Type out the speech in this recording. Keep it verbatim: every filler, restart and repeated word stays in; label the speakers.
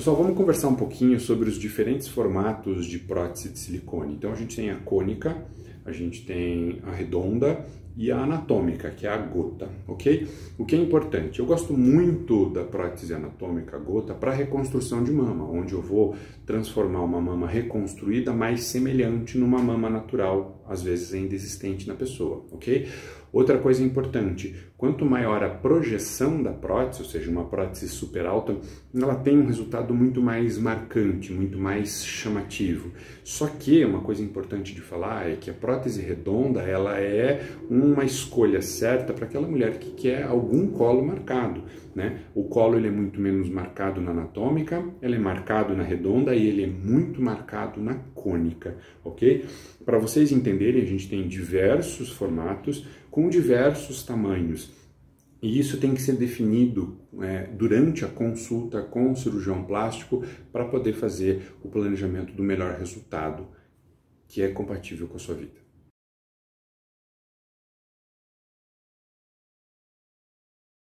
Speaker 1: Pessoal, vamos conversar um pouquinho sobre os diferentes formatos de prótese de silicone. Então a gente tem a cônica, a gente tem a redonda e a anatômica, que é a gota, ok? O que é importante, eu gosto muito da prótese anatômica gota para reconstrução de mama, onde eu vou transformar uma mama reconstruída mais semelhante numa mama natural, às vezes ainda existente na pessoa, ok? Outra coisa importante, quanto maior a projeção da prótese, ou seja, uma prótese super alta, ela tem um resultado muito mais marcante, muito mais chamativo. Só que uma coisa importante de falar é que a prótese redonda, ela é uma escolha certa para aquela mulher que quer algum colo marcado, né? O colo ele é muito menos marcado na anatômica, ele é marcado na redonda e ele é muito marcado na cônica, ok? Para vocês entenderem, a gente tem diversos formatos com diversos tamanhos. E isso tem que ser definido é, durante a consulta com o cirurgião plástico para poder fazer o planejamento do melhor resultado que é compatível com a sua vida.